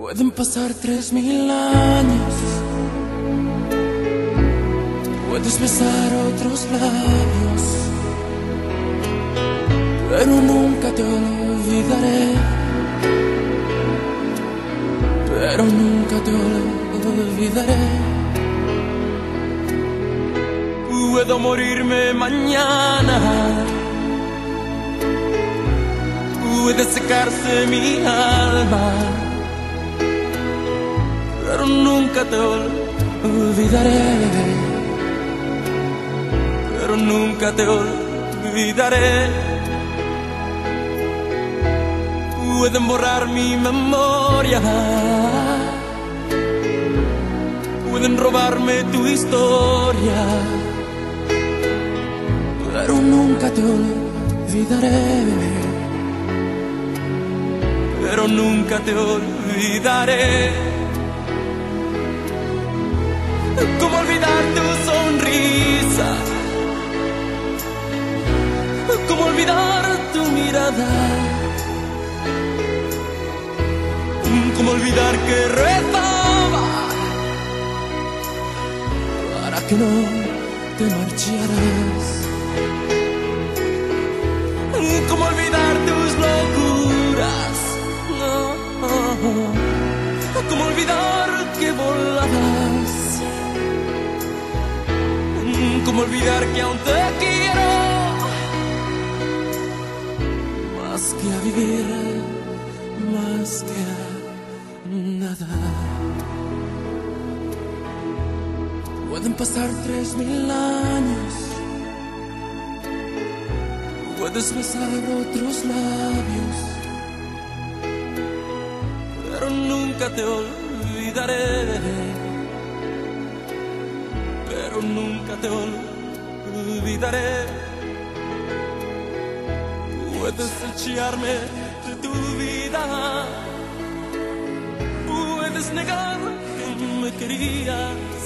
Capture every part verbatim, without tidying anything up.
Pueden pasar tres mil años, puedes besar otros labios, pero nunca te olvidaré, pero nunca te olvidaré. Puedo morirme mañana, puede secarse mi alma, pero nunca te olvidaré, pero nunca te olvidaré. Pueden borrar mi memoria, pueden robarme tu historia, pero nunca te olvidaré, pero nunca te olvidaré. ¿Cómo olvidar tu sonrisa? ¿Cómo olvidar tu mirada? ¿Cómo olvidar que rezaba para que no te marcharas? ¿Cómo olvidar tus locuras? ¿Cómo olvidar que volabas? ¿Cómo olvidar que aún te quiero más que a vivir, más que a nada? Pueden pasar tres mil años, puedes besar otros labios, pero nunca te olvidaré, pero nunca te olvidaré. Puedes echarme de tu vida, puedes negar que me querías,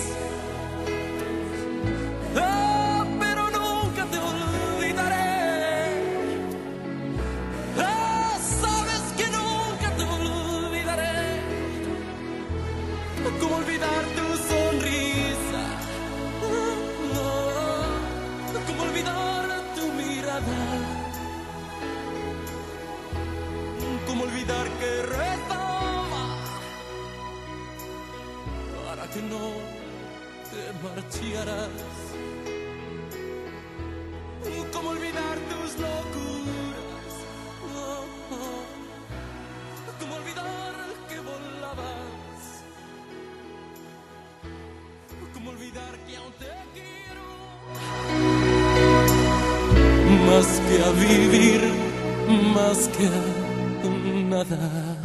ah, pero nunca te olvidaré. Ah, sabes que nunca te olvidaré. ¿Cómo olvidar tu sonrisa? ¿Cómo olvidar tu mirada? ¿Cómo olvidar que rezaba para que no te marcharas? ¿Cómo olvidar tus locuras? ¿Cómo olvidar que volabas? ¿Cómo olvidar que aún te quiero más que a vivir, más que a nada?